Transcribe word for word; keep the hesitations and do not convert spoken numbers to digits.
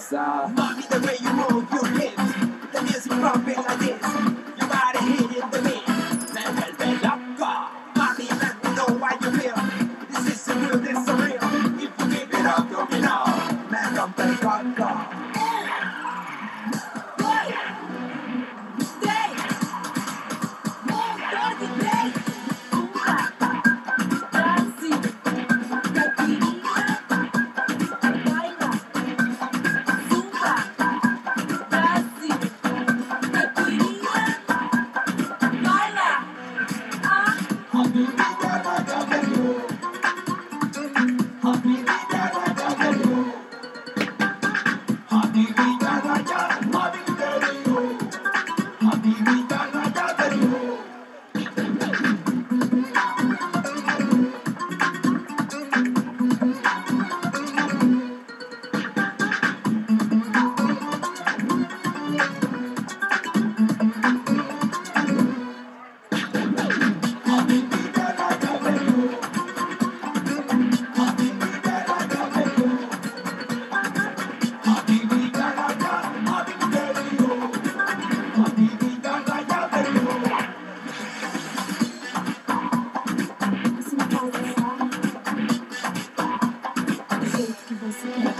dançar. Mommy, the way you move your hips, the music pumping like this. You gotta hit it the beat. Me vuelve loco. Mommy, let me know why you feel. This is so real, this is so real. If you give it up, you'll be know. Me rompe el coco. Do jeito que você quer.